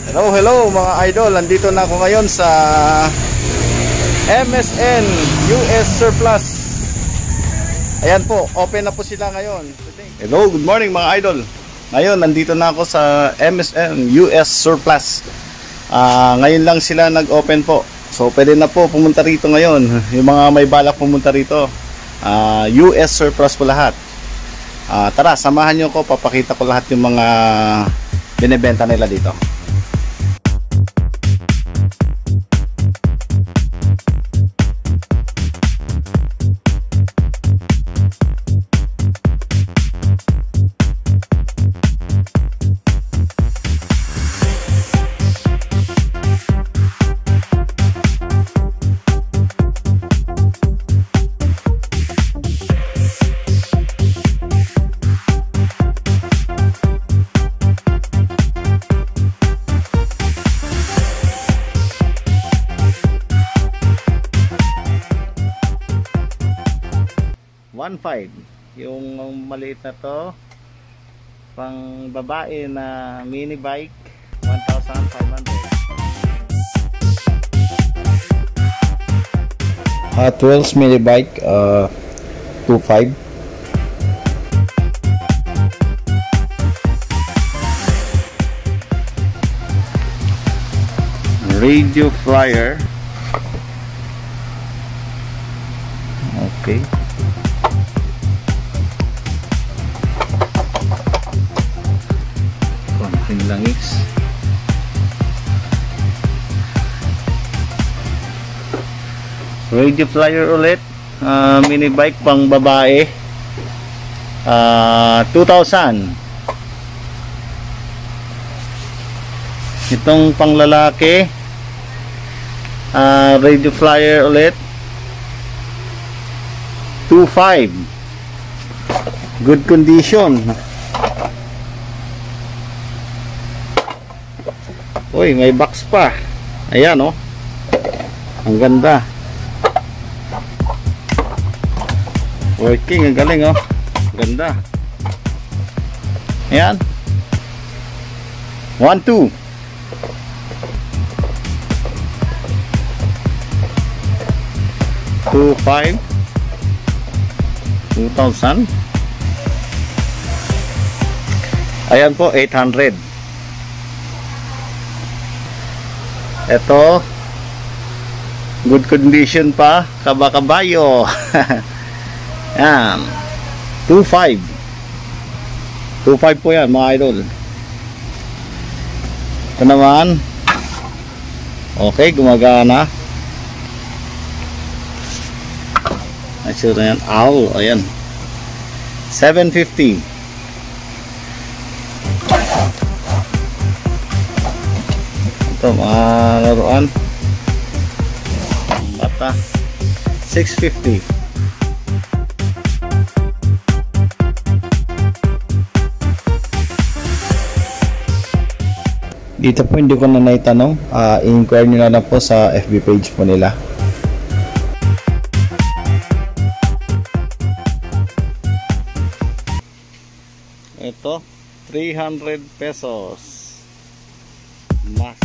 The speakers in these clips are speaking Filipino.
Hello, hello mga idol. Nandito na ako ngayon sa MSN US Surplus. Ayan po, open na po sila ngayon. Hello, good morning mga idol. Ngayon, nandito na ako sa MSN US Surplus. Ngayon lang sila nag-open po. So, pwede na po pumunta rito ngayon. Yung mga may balak pumunta rito. US Surplus po lahat. Tara, samahan nyo ko. Papakita ko lahat yung mga binibenta nila dito. Yung maliit na to pang babae na mini bike 1,500. Hot Wheels mini bike 2,500. Radio Flyer. Okay. Langis. Radio Flyer ulit, mini bike pang babae, 2,000. Itong pang lalaki, Radio Flyer ulit, 2,500. Good condition. Uy, may box pa. Ayan oh. Ang ganda. Working, ang galing oh. Ganda. Ayan. 1,200. 2,500. 2,000. Ayan po, 800. Ito, good condition pa, kaba-kabayo. Yan, 2,500. 2,500 po yan mga idol. Ito naman, okay, gumagana. Actually na yan, owl, ayan, 750. Ito mga laruan bata, 650. Dito po hindi ko na naitanong, i-inquire nyo na lang po sa FB page po nila. Ito 300 pesos mas.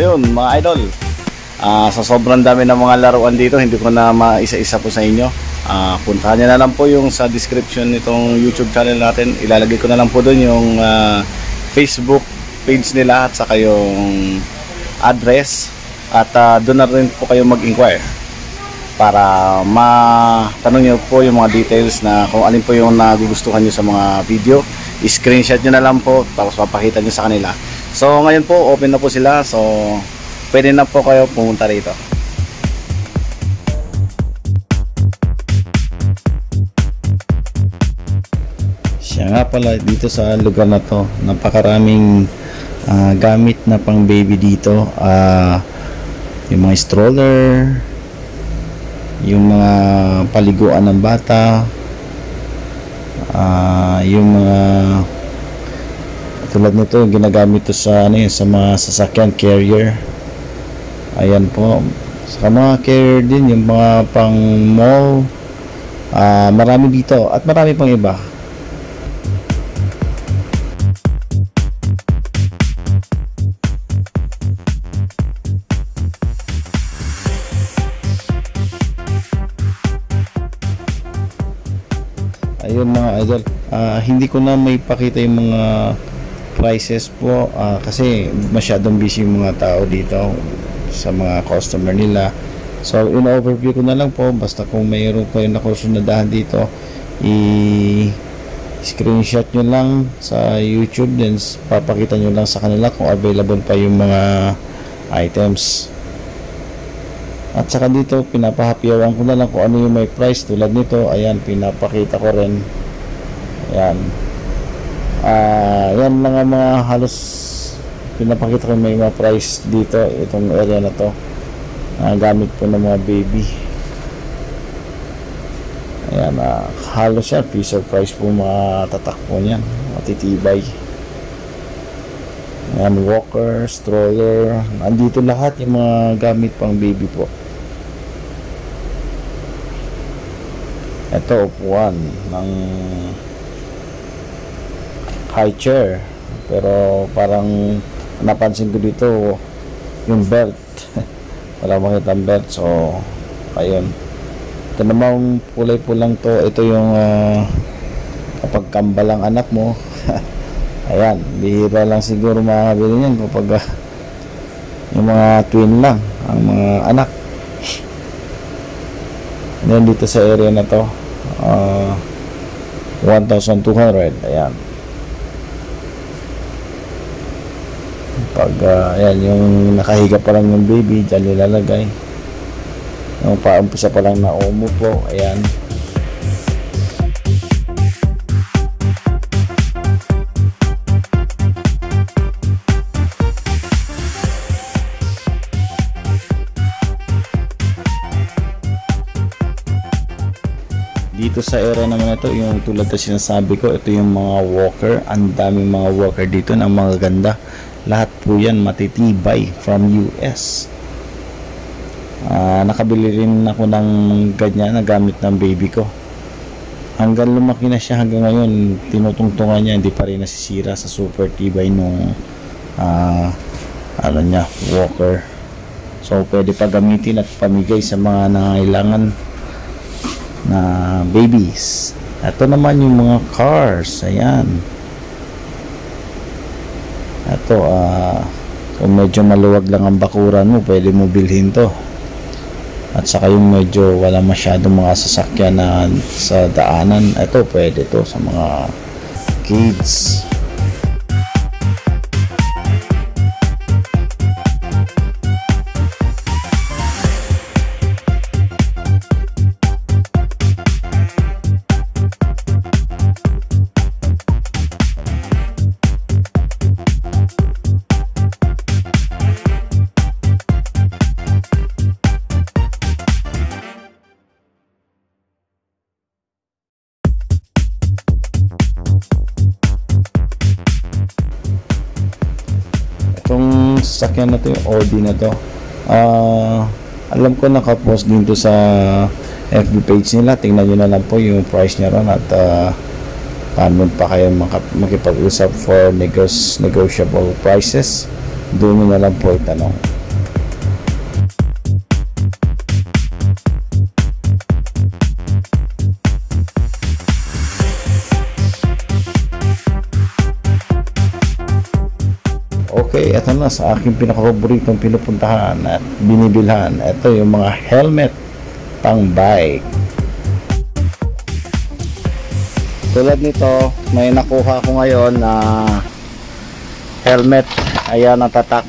ayun mga idol, sa sobrang dami ng mga laruan dito, hindi ko na maisa-isa po sa inyo. Puntahan nyo na lang po yung sa description nitong YouTube channel natin. Ilalagay ko na lang po doon yung Facebook page nila at saka yung address. At doon na rin po kayo mag-inquire para matanong nyo po yung mga details na kung alin po yung nagugustuhan nyo sa mga video. I-screenshot nyo na lang po, tapos papakita nyo sa kanila. So ngayon po open na po sila, so pwede na po kayo pumunta rito. Siya nga pala, dito sa lugar na to, napakaraming gamit na pang baby dito. Yung mga stroller, yung mga paliguan ng bata, yung mga tulad nito yung ginagamit to sa sa mga sasakyan carrier. Ayan po, sa mga carrier din, yung mga pang mall, marami dito at marami pang iba. Ayun mga idol, hindi ko na may pakita yung mga prices po kasi masyadong busy yung mga tao dito sa mga customer nila. So in-overview ko na lang po, basta kung mayroon kayo na kursunadahan dito, i-screenshot nyo lang sa YouTube, then papakita nyo lang sa kanila kung available pa yung mga items. At saka dito pinapahapyawan ko na lang kung ano yung may price. Tulad nito, ayan, pinapakita ko rin. Ayan, yan lang ang mga halos pinapakita ko may mga price dito, itong area na to, gamit po ng mga baby. Ayan, halos yan piece of price po mga tatakpo niyan, matitibay. Ayan, walker, stroller, andito lahat yung mga gamit pang baby po. Ito, upuan ng high chair, pero parang napansin ko dito yung belt. Wala makita ang belt, so ayun. Ito namang kulay pulang to, ito yung kapag kambalang anak mo. Ayan, bihira lang siguro makakabili niyan kapag yung mga twin lang ang mga anak. Yan dito sa area na to, 1,200. Ayan, pag ayan, yung nakahiga pa lang yung baby, dyan nilalagay. Yung paumpisa pa lang na umupo, ayan. Dito sa area naman ito, yung tulad na sinasabi ko, ito yung mga walker. Ang daming mga walker dito na mga ganda. Lahat po yan matitibay from US. Nakabili rin ako ng ganyan na gamit ng baby ko. Hanggang lumaki na siya hanggang ngayon, tinutungtungan niya, hindi pa rin nasisira sa super tibay nung ano niya, walker. So pwede pa gamitin at pamigay sa mga nangailangan na babies. Ito naman yung mga cars. Ayan, ito kung medyo maluwag lang ang bakuran mo, pwede mo bilhin to. At saka yung medyo wala masyadong mga sasakyan na sa daanan, ito pwede to sa mga kids. Itong sasakyan na to, yung Audi na to, alam ko nakapost din to sa FB page nila. Tingnan nyo na lang po yung price niya ron at paano pa kayo makipag-usap for negotiable prices. Doon nyo na lang po itanong. na sa aking pinaka-paboritong pinupuntahan at binibilhan. Ito yung mga helmet pang bike. Tulad nito, may nakuha ko ngayon na helmet. Ayan ang tatak.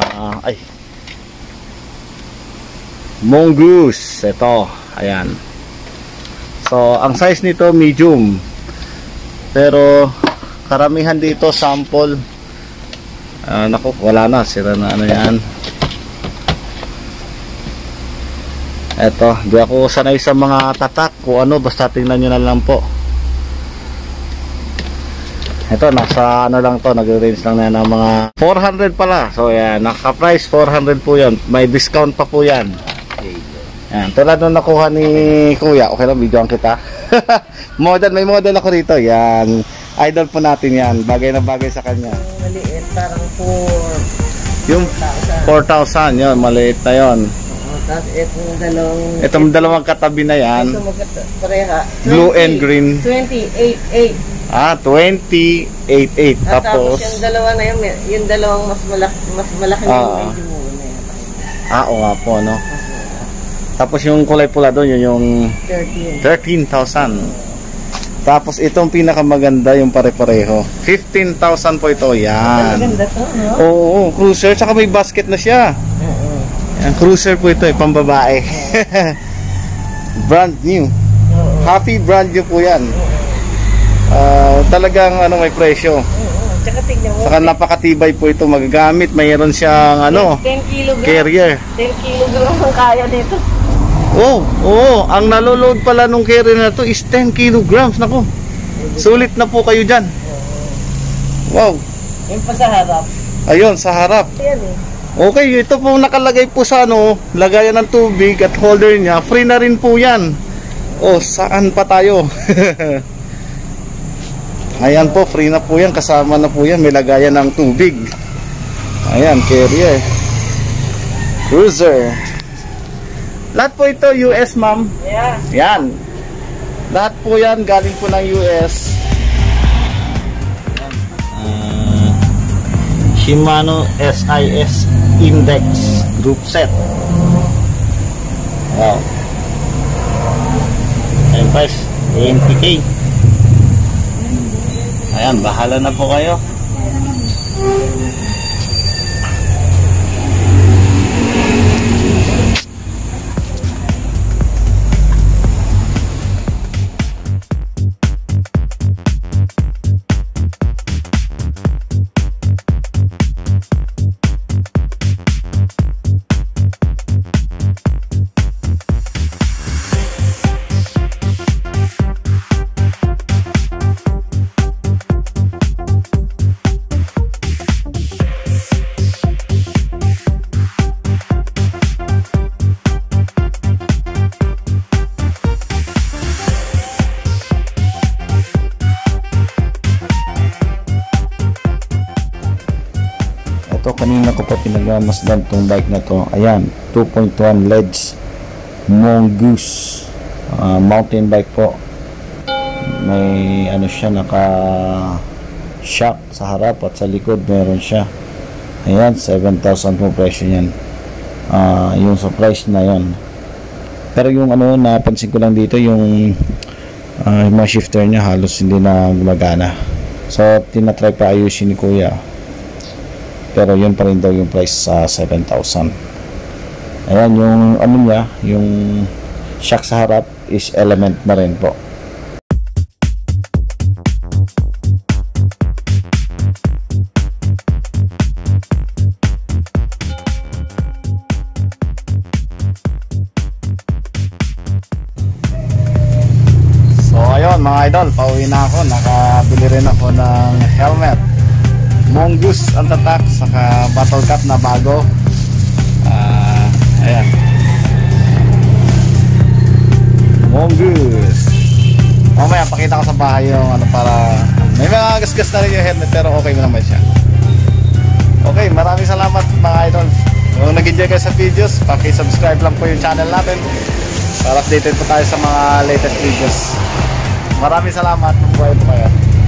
Mongoose. Ito, ayan. So, ang size nito medium. Pero karamihan dito sample. Naku, wala na, sira na ano yan. Eto, di ako sanay sa mga tatak kung ano, basta tingnan nyo na lang po. Eto, nasa ano lang to, nag-range lang na yan ng mga 400 pala. So yan, naka-price 400 po yan. May discount pa po yan. Yan, tulad nung nakuha ni Kuya. Okay lang, videoan kita. Model, may model ako rito. Yan, idol po natin yan. Bagay na bagay sa kanya. Maliit, parang 4. Yung 4,000, yun, maliit na yun. Tapos itong dalawang katabi na yan, ito pareha. blue and green. 28.8. 28.8. Tapos Tapos yung dalawa na yun, yung dalawang mas malaki na yung medyo muna na yun. oo nga po, no? Tapos yung kulay pula doon, yun yung 13,000. Tapos itong pinakamaganda, yung pare-pareho, 15,000 po ito. Yan. Maganda to, no? Oo, cruiser. Tsaka may basket na siya. Yan, cruiser po ito, pambabae. Brand new. Happy brand new po yan. Talagang ano, may presyo. Tsaka tignan mo. Saka napakatibay po ito magagamit. Mayroon siyang ano, 10 kilogram. carrier. 10 kilogram ang kaya dito. Oo, ang naloload pala nung carrier na to is 10 kilograms. Nako, sulit na po kayo dyan. Wow. Yung pa sa harap. Ayun, sa harap. Yan eh. Okay, ito po nakalagay po sa ano, lagayan ng tubig at holder niya. Free na rin po yan. Oh, saan pa tayo? Ayan po, free na po yan. Kasama na po yan, may lagayan ng tubig. Ayan, carrier. Cruiser. Lahat po ito US, ma'am. Yeah. Yan. Lahat po yan galing po ng US. Shimano SIS Index Group Set. Wow. Ayan price, 20K. Ayan, bahala na po kayo. Ito, kanina ko pa pinagmamasdan tong bike na to. Ayan, 2.1 LEDs Mongoose mountain bike po. May ano siya, naka shock sa harap at sa likod meron siya. Ayan, 7,000 po presyo yan. Yung sa price na yan. Pero yung ano, napansin ko lang dito, yung mga shifter niya halos hindi na gumagana. So tinatry pa ayusin ni Kuya. Pero yun pa rin daw yung price sa 7,000. Ayan, yung ano niya, yung shock sa harap is element na rin po. So ayun mga idol, pauwi na ako. Nakabili rin ako ng helmet Mongoose ang tatak, saka battle cap na bago. Ayan, Mongoose. Mamaya pakita ko sa bahay yung ano, para may mga gasgas na rin yung helmet, pero okay naman siya. Okay, maraming salamat mga idol. Kung nag-enjoy kayo sa videos, paki-subscribe lang po yung channel natin para updated po tayo sa mga latest videos. Maraming salamat. Mabuhay po kayo.